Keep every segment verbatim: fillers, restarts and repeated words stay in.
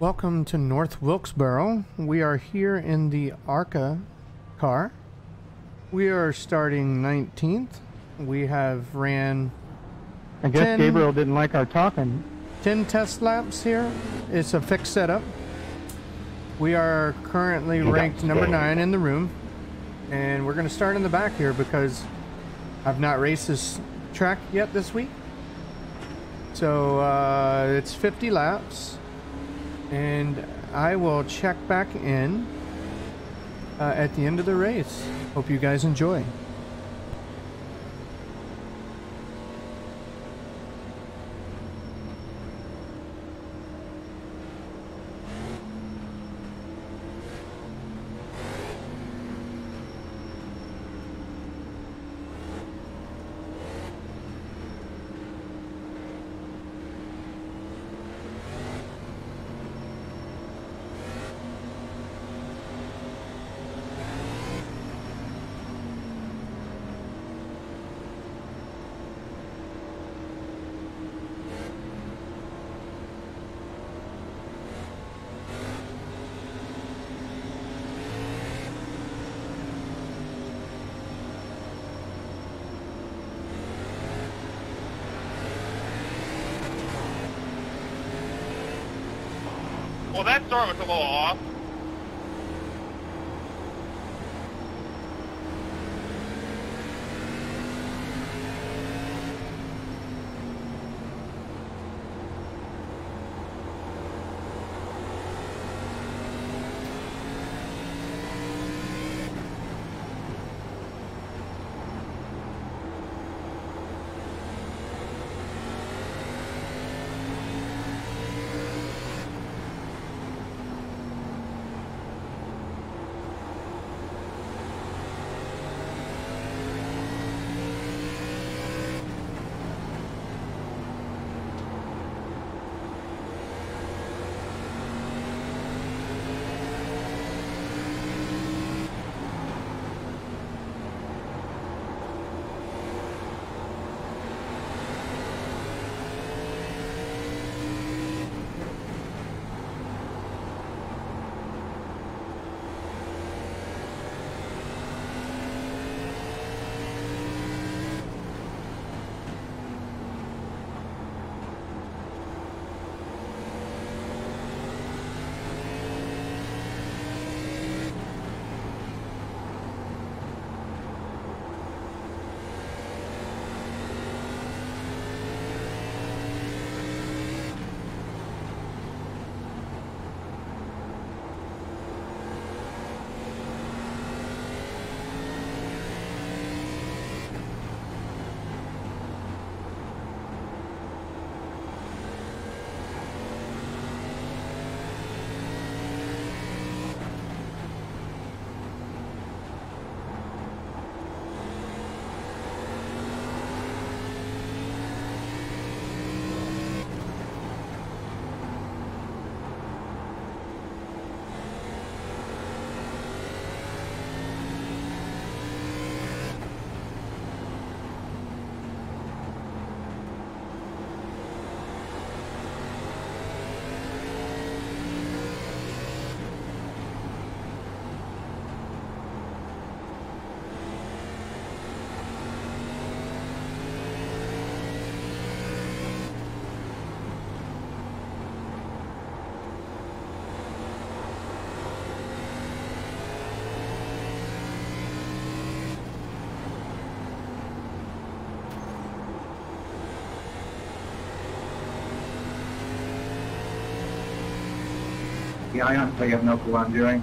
Welcome to North Wilkesboro. We are here in the ARCA car. We are starting nineteenth. We have ran I guess ten, Gabriel didn't like our talking. ten test laps here. It's a fixed setup. We are currently ranked number nine in the room. And we're going to start in the back here because I've not raced this track yet this week. So uh, it's fifty laps. And I will check back in uh, at the end of the race. Hope you guys enjoy. Well, that start was a little off. Yeah, I honestly have no clue what I'm doing.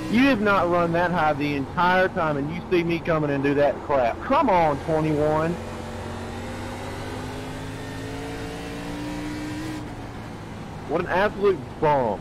You have not run that high the entire time, and you see me coming and do that crap. Come on, twenty-one. What an absolute bum.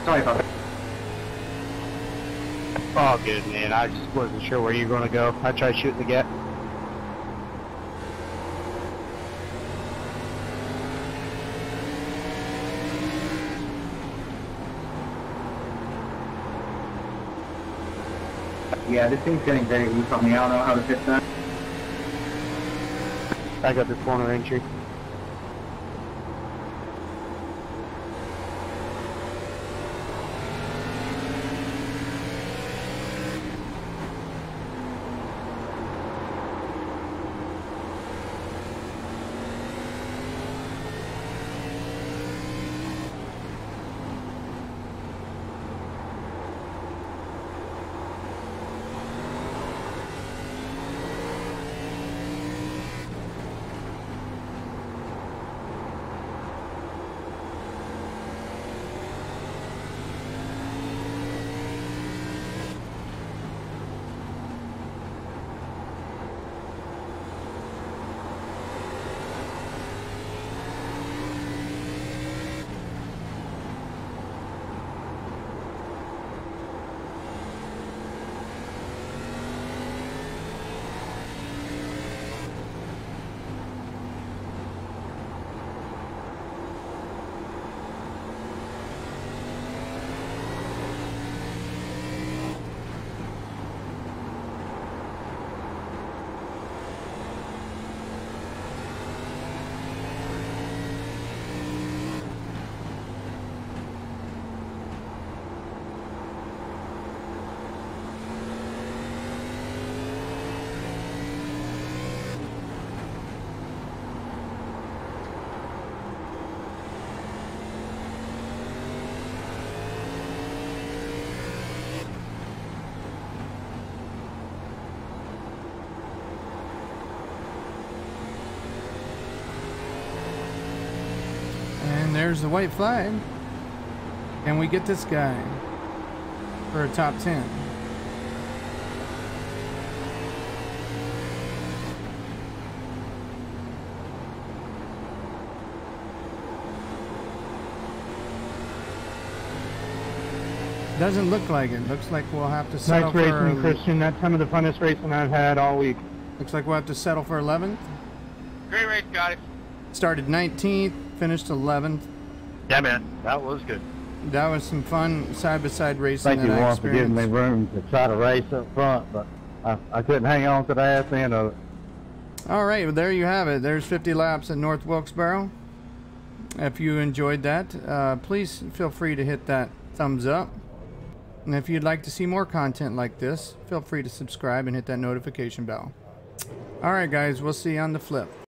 Sorry about that. All good, man. I just wasn't sure where you were going to go. I tried shooting the gap. Yeah, this thing's getting very loose on me. I don't know how to fix that. I got the corner entry. And there's the white flag. Can we get this guy for a top ten? Doesn't look like it. Looks like we'll have to settle Nice for... racing, Christian. That's some of the funnest racing I've had all week. Looks like we'll have to settle for eleventh. Great race, guys. Started nineteenth, finished eleventh. Yeah, man. That was good. That was some fun side-by-side racing Thank you, that I Warren, for giving experienced. me room to try to race up front, but I, I couldn't hang on to the ass end of it. All right, well, there you have it. There's fifty laps at North Wilkesboro. If you enjoyed that, uh, please feel free to hit that thumbs up. And if you'd like to see more content like this, feel free to subscribe and hit that notification bell. All right, guys, we'll see you on the flip.